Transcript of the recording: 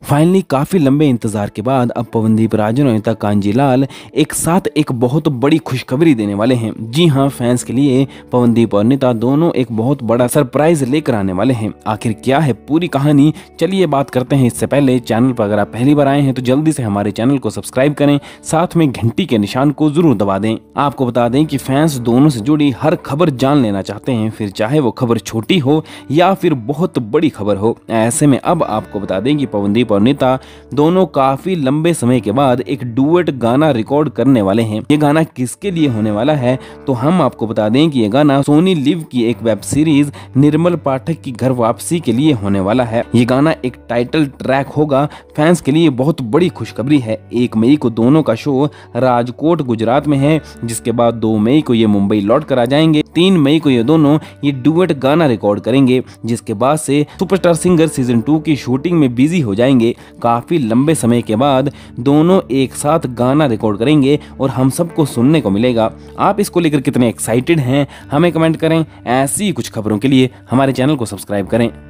Finally काफी लंबे इंतजार के बाद अब पवनदीप राजन और अनीता कांजीलाल एक साथ एक बहुत बड़ी खुशखबरी देने वाले हैं। जी हां, फैंस के लिए पवनदीप और अनीता दोनों एक बहुत बड़ा सरप्राइज लेकर आने वाले हैं। आखिर क्या है पूरी कहानी, चलिए बात करते हैं। इससे पहले चैनल पर अगर आप पहली बार आए हैं तो जल्दी से हमारे चैनल को सब्सक्राइब करें, साथ में घंटी के निशान को जरूर दबा दें। आपको बता दें कि फैंस दोनों से जुड़ी हर खबर जान लेना चाहते हैं, फिर चाहे वो खबर छोटी हो या फिर बहुत बड़ी खबर हो। ऐसे में अब आपको बता दें कि पवनदीप और अनीता दोनों काफी लंबे समय के बाद एक डुएट गाना रिकॉर्ड करने वाले हैं। ये गाना किसके लिए होने वाला है तो हम आपको बता दें कि ये गाना सोनी लिव की एक वेब सीरीज निर्मल पाठक की घर वापसी के लिए होने वाला है। ये गाना एक टाइटल ट्रैक होगा। फैंस के लिए बहुत बड़ी खुशखबरी है। 1 मई को दोनों का शो राजकोट गुजरात में है, जिसके बाद 2 मई को ये मुंबई लौट कर आ जाएंगे। 3 मई को ये दोनों ये डुएट गाना रिकॉर्ड करेंगे, जिसके बाद से सुपरस्टार सिंगर सीजन 2 की शूटिंग में बिजी हो जाएंगे। काफी लंबे समय के बाद दोनों एक साथ गाना रिकॉर्ड करेंगे और हम सबको सुनने को मिलेगा। आप इसको लेकर कितने एक्साइटेड हैं हमें कमेंट करें। ऐसी कुछ खबरों के लिए हमारे चैनल को सब्सक्राइब करें।